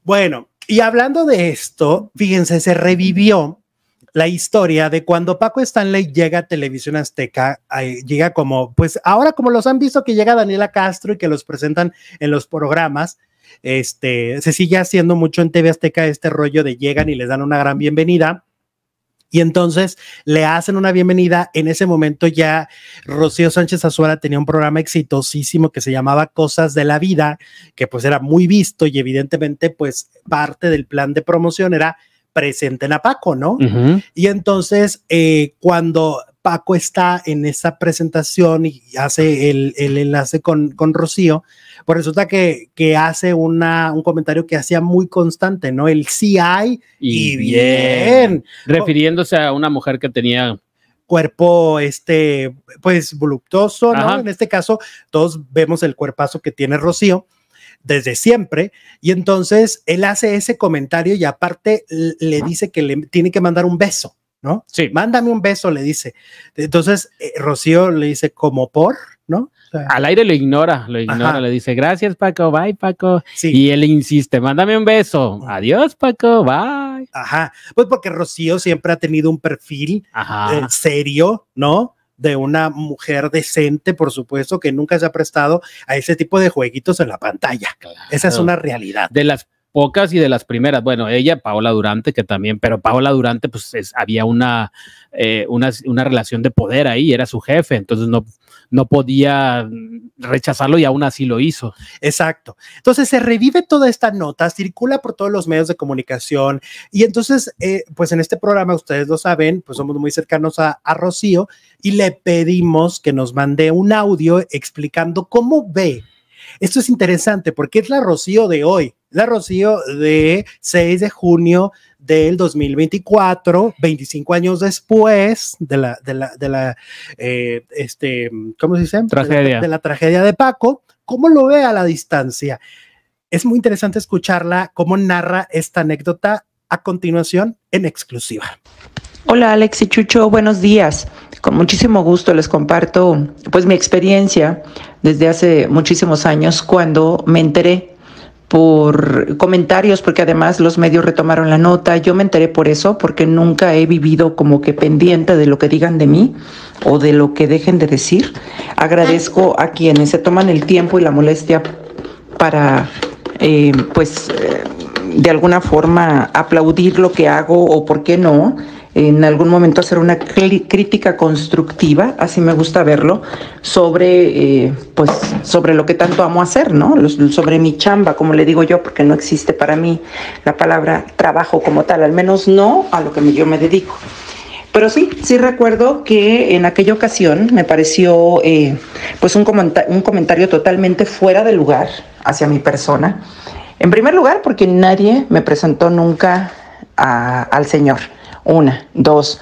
Bueno, y hablando de esto, fíjense, se revivió la historia de cuando Paco Stanley llega a Televisión Azteca, llega como, pues ahora como los han visto que llega Daniela Castro y que los presentan en los programas, se sigue haciendo mucho en TV Azteca este rollo de llegan y les dan una gran bienvenida. Y entonces le hacen una bienvenida. En ese momento ya Rocío Sánchez Azuara tenía un programa exitosísimo que se llamaba Cosas de la Vida, que pues era muy visto y evidentemente pues parte del plan de promoción era presenten a Paco, ¿no? Y entonces cuando Paco está en esa presentación y hace el enlace con Rocío, pues resulta que hace un comentario que hacía muy constante, ¿no? El sí hay y bien. Refiriéndose a una mujer que tenía cuerpo, pues voluptuoso, ¿no? Ajá. En este caso, todos vemos el cuerpazo que tiene Rocío desde siempre, y entonces él hace ese comentario y aparte le dice que le tiene que mandar un beso, ¿no? Sí. Mándame un beso, le dice. Entonces, Rocío le dice, ¿como por? ¿No? O sea, al aire lo ignora, le dice, gracias Paco, bye Paco, sí. Y él insiste, mándame un beso, adiós Paco, bye. Ajá, pues porque Rocío siempre ha tenido un perfil serio, ¿no? De una mujer decente, por supuesto, que nunca se ha prestado a ese tipo de jueguitos en la pantalla. Claro. Esa es una realidad. De las pocas y de las primeras, bueno, ella, Paola Durante, que también, pero Paola Durante, pues había una relación de poder ahí, era su jefe, entonces no podía rechazarlo y aún así lo hizo. Exacto. Entonces se revive toda esta nota, circula por todos los medios de comunicación y entonces, pues en este programa, ustedes lo saben, pues somos muy cercanos a Rocío y le pedimos que nos mande un audio explicando cómo ve. Esto es interesante porque es la Rocío de hoy, la Rocío de 6 de junio del 2024, 25 años después de la ¿cómo se dice? Tragedia. De la tragedia de Paco. ¿Cómo lo ve a la distancia? Es muy interesante escucharla, cómo narra esta anécdota a continuación en exclusiva. Hola Alex y Chucho, buenos días. Con muchísimo gusto les comparto pues mi experiencia desde hace muchísimos años cuando me enteré por comentarios, porque además los medios retomaron la nota. Yo me enteré por eso, porque nunca he vivido como que pendiente de lo que digan de mí o de lo que dejen de decir. Agradezco a quienes se toman el tiempo y la molestia para de alguna forma aplaudir lo que hago o por qué no, en algún momento hacer una crítica constructiva, así me gusta verlo, sobre lo que tanto amo hacer, ¿no? Sobre mi chamba, como le digo yo, porque no existe para mí la palabra trabajo como tal, al menos no a lo que yo me dedico. Pero sí recuerdo que en aquella ocasión me pareció pues un comentario totalmente fuera de lugar hacia mi persona. En primer lugar, porque nadie me presentó nunca al Señor. Una, dos,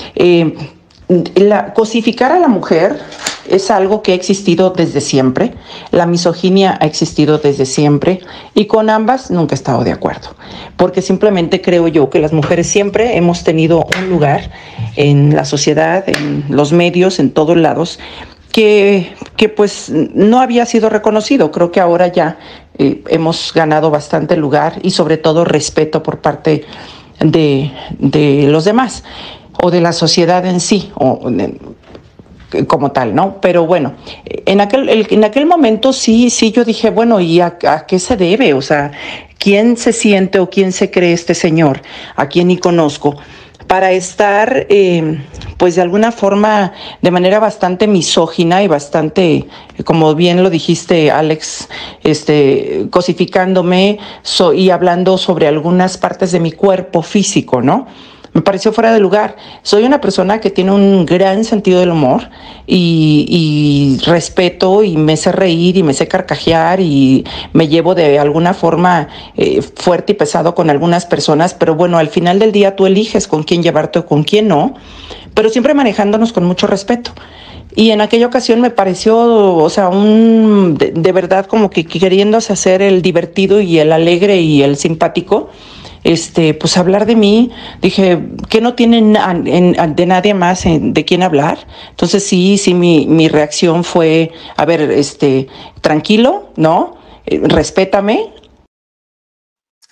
cosificar a la mujer es algo que ha existido desde siempre, la misoginia ha existido desde siempre y con ambas nunca he estado de acuerdo, porque simplemente creo yo que las mujeres siempre hemos tenido un lugar en la sociedad, en los medios, en todos lados, que pues no había sido reconocido. Creo que ahora ya hemos ganado bastante lugar y sobre todo respeto por parte de los demás o de la sociedad en sí o como tal, ¿no? Pero bueno, en aquel momento sí yo dije, bueno, ¿y a qué se debe? O sea, ¿quién se siente o quién se cree este señor a quien ni conozco para estar pues de alguna forma de manera bastante misógina y bastante, como bien lo dijiste Alex, cosificándome y hablando sobre algunas partes de mi cuerpo físico, ¿no? Me pareció fuera de lugar. Soy una persona que tiene un gran sentido del humor y respeto y me sé reír y me sé carcajear y me llevo de alguna forma fuerte y pesado con algunas personas, pero bueno, al final del día tú eliges con quién llevarte o con quién no, pero siempre manejándonos con mucho respeto. Y en aquella ocasión me pareció, o sea, de verdad como que queriéndose hacer el divertido y el alegre y el simpático, pues hablar de mí, dije que no tienen de nadie más de quién hablar. Entonces sí, mi reacción fue, a ver, tranquilo, ¿no? Respétame.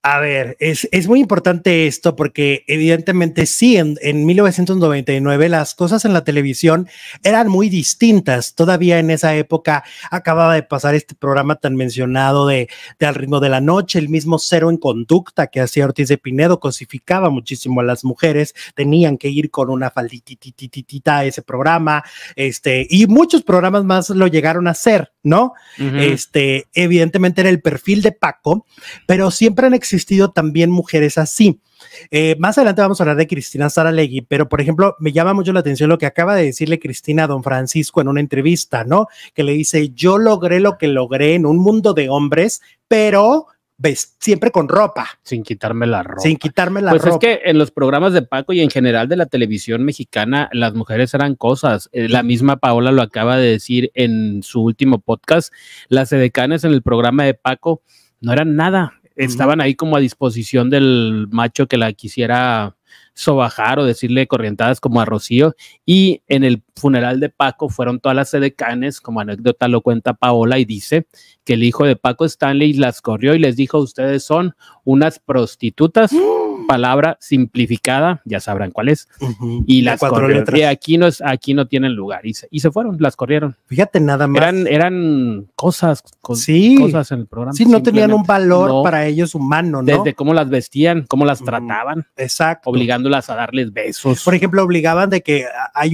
A ver, es muy importante esto porque evidentemente sí, en 1999 las cosas en la televisión eran muy distintas. Todavía en esa época acababa de pasar este programa tan mencionado de Al ritmo de la noche, el mismo Cero en Conducta que hacía Ortiz de Pinedo, cosificaba muchísimo a las mujeres, tenían que ir con una falditititita a ese programa, y muchos programas más lo llegaron a hacer, ¿no? Uh-huh. Evidentemente era el perfil de Paco, pero siempre han existido también mujeres así. Más adelante vamos a hablar de Cristina Saralegui, pero por ejemplo me llama mucho la atención lo que acaba de decirle Cristina a don Francisco en una entrevista, ¿no? Que le dice, yo logré lo que logré en un mundo de hombres, pero siempre con ropa. Sin quitarme la ropa. Sin quitarme la ropa. Pues es que en los programas de Paco y en general de la televisión mexicana, las mujeres eran cosas. La misma Paola lo acaba de decir en su último podcast. Las edecanes en el programa de Paco no eran nada. Estaban ahí como a disposición del macho que la quisiera sobajar o decirle corrientadas como a Rocío, y en el funeral de Paco fueron todas las edecanes, como anécdota lo cuenta Paola, y dice que el hijo de Paco Stanley las corrió y les dijo, ustedes son unas prostitutas, palabra simplificada, ya sabrán cuál es, y las corrió, y aquí no tienen lugar, y se fueron, las corrieron. Fíjate nada más. Eran cosas, sí, cosas en el programa. Sí, no tenían un valor para ellos humano, ¿no? Desde cómo las vestían, cómo las trataban. Exacto. Obligándolas a darles besos. Por ejemplo, obligaban de que hay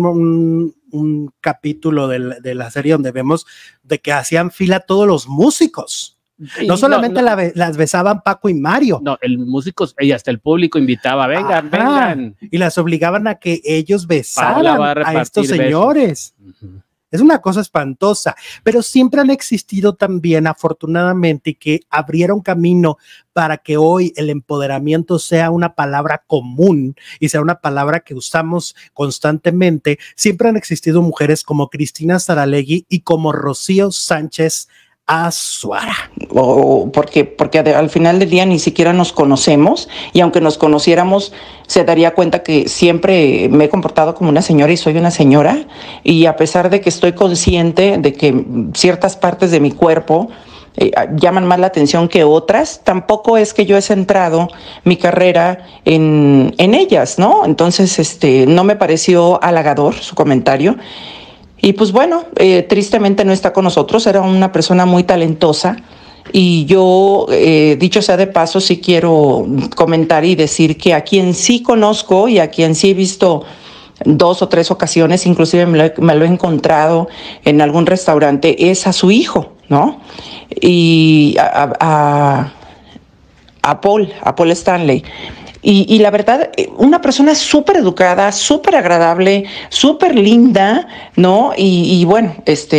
un capítulo de la serie donde vemos de que hacían fila todos los músicos. No solamente las besaban Paco y Mario. No, el músico y hasta el público invitaba, vengan. Y las obligaban a que ellos besaran a estos señores. Uh-huh. Es una cosa espantosa, pero siempre han existido también, afortunadamente, que abrieron camino para que hoy el empoderamiento sea una palabra común y sea una palabra que usamos constantemente. Siempre han existido mujeres como Cristina Saralegui y como Rocío Sánchez Azuara. Porque al final del día ni siquiera nos conocemos, y aunque nos conociéramos se daría cuenta que siempre me he comportado como una señora y soy una señora, y a pesar de que estoy consciente de que ciertas partes de mi cuerpo llaman más la atención que otras, tampoco es que yo he centrado mi carrera en ellas, ¿no? Entonces no me pareció halagador su comentario. Y pues bueno, tristemente no está con nosotros, era una persona muy talentosa, y yo, dicho sea de paso, sí quiero comentar y decir que a quien sí conozco y a quien sí he visto 2 o 3 ocasiones, inclusive me lo he encontrado en algún restaurante, es a su hijo, ¿no? Y a Paul Stanley. Y la verdad, una persona súper educada, súper agradable, súper linda, ¿no? Y bueno,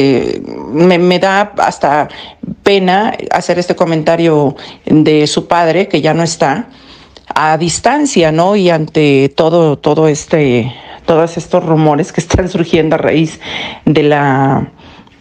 me da hasta pena hacer este comentario de su padre, que ya no está, a distancia, ¿no? Y ante todos estos rumores que están surgiendo a raíz de la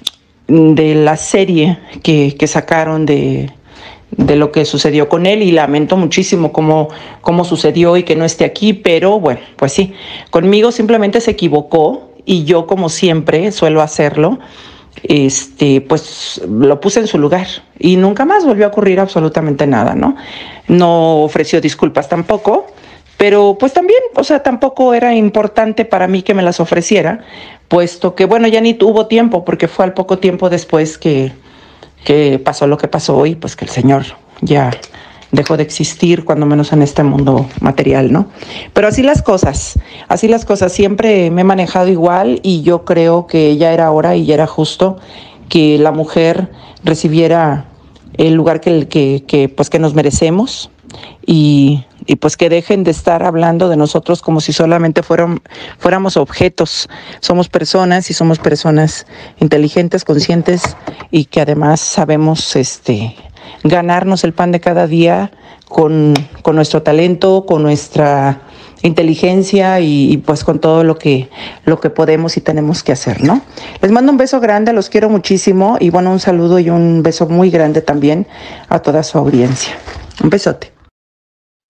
serie que sacaron de lo que sucedió con él, y lamento muchísimo cómo sucedió y que no esté aquí, pero bueno, pues sí, conmigo simplemente se equivocó, y yo, como siempre suelo hacerlo, pues lo puse en su lugar, y nunca más volvió a ocurrir absolutamente nada, ¿no? No ofreció disculpas tampoco, pero pues también, o sea, tampoco era importante para mí que me las ofreciera, puesto que, bueno, ya ni tuvo tiempo, porque fue al poco tiempo después que pasó lo que pasó, y pues que el señor ya dejó de existir, cuando menos en este mundo material, ¿no? Pero así las cosas, siempre me he manejado igual, y yo creo que ya era hora y ya era justo que la mujer recibiera el lugar que nos merecemos, y pues que dejen de estar hablando de nosotros como si solamente fuéramos objetos. Somos personas, y somos personas inteligentes, conscientes, y que además sabemos ganarnos el pan de cada día con nuestro talento, con nuestra inteligencia, y pues con todo lo que podemos y tenemos que hacer, ¿no? Les mando un beso grande, los quiero muchísimo, y bueno, un saludo y un beso muy grande también a toda su audiencia. Un besote.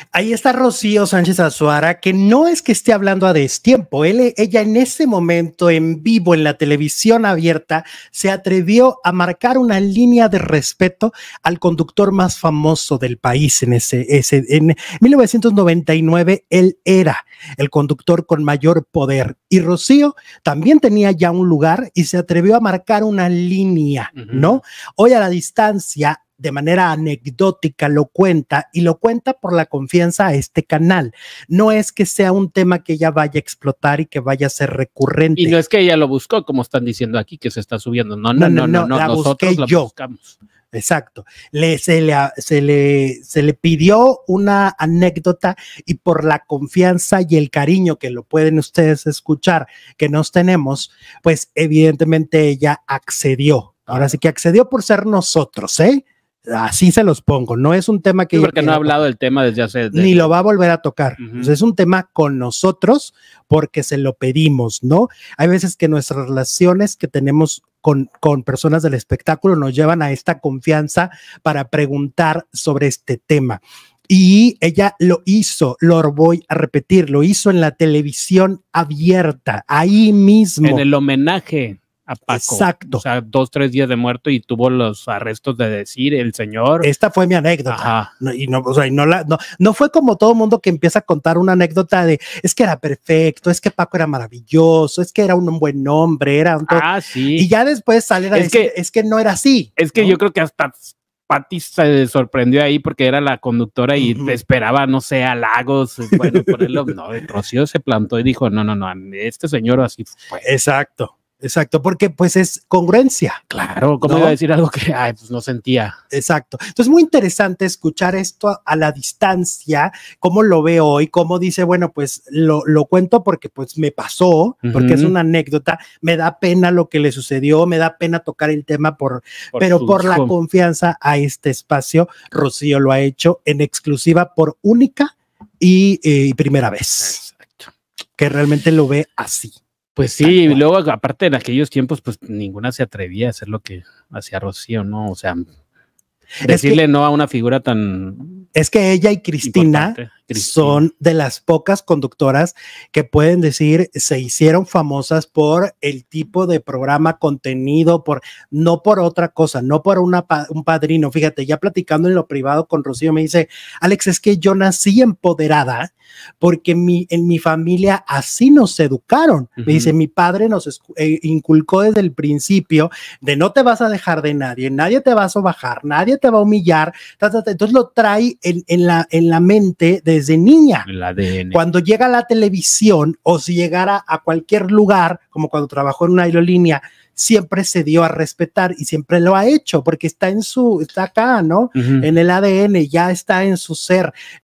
Ahí está Rocío Sánchez Azuara, que no es que esté hablando a destiempo. Ella en ese momento en vivo en la televisión abierta se atrevió a marcar una línea de respeto al conductor más famoso del país en 1999. Él era el conductor con mayor poder y Rocío también tenía ya un lugar y se atrevió a marcar una línea, ¿no? Hoy a la distancia, de manera anecdótica lo cuenta y lo cuenta por la confianza a este canal. No es que sea un tema que ella vaya a explotar y que vaya a ser recurrente. Y no es que ella lo buscó, como están diciendo aquí, que se está subiendo. No, la nosotros la buscamos. Exacto. Se le pidió una anécdota y por la confianza y el cariño que lo pueden ustedes escuchar que nos tenemos, pues evidentemente ella accedió. Ahora sí que accedió por ser nosotros, ¿eh? Así se los pongo, no es un tema que... Sí, porque no ha hablado del tema desde hace... Ni lo va a volver a tocar. Entonces, es un tema con nosotros porque se lo pedimos, ¿no? Hay veces que nuestras relaciones que tenemos con personas del espectáculo nos llevan a esta confianza para preguntar sobre este tema. Y ella lo hizo, lo voy a repetir, lo hizo en la televisión abierta, ahí mismo. En el homenaje a Paco. Exacto. O sea, 2-3 días de muerto y tuvo los arrestos de decir el señor. Esta fue mi anécdota. Ajá. No fue como todo mundo que empieza a contar una anécdota de es que era perfecto, es que Paco era maravilloso, es que era un buen hombre, era un todo. Sí. Y ya después sale a decir, es que no era así. Es que ¿no? Yo creo que hasta Pati se sorprendió ahí porque era la conductora y esperaba, no sé, halagos, bueno, ponerlo. No, Rocío se plantó y dijo, no, este señor así fue. Exacto, porque pues es congruencia. Claro, ¿cómo iba a decir algo que pues no sentía? Exacto. Entonces, muy interesante escuchar esto a la distancia, cómo lo veo hoy, cómo dice, bueno, pues lo cuento porque pues me pasó, porque es una anécdota, me da pena lo que le sucedió, me da pena tocar el tema pero por la confianza a este espacio, Rocío lo ha hecho en exclusiva por única y primera vez. Exacto. Que realmente lo ve así. Pues sí, y luego aparte en aquellos tiempos pues ninguna se atrevía a hacer lo que hacía Rocío, ¿no? O sea, decirle no a una figura tan... Es que ella y Cristina son de las pocas conductoras que pueden decir se hicieron famosas por el tipo de programa, contenido, no por otra cosa, no por un padrino. Fíjate, ya platicando en lo privado con Rocío me dice, Alex, es que yo nací empoderada porque en mi familia así nos educaron. Me dice, mi padre nos inculcó desde el principio de no te vas a dejar de nadie te va a sobajar, nadie te va a humillar. Entonces lo trae en la mente desde niña. El ADN. Cuando llega a la televisión o si llegara a cualquier lugar, como cuando trabajó en una aerolínea, siempre se dio a respetar y siempre lo ha hecho porque está acá, ¿no? En el ADN, ya está en su ser.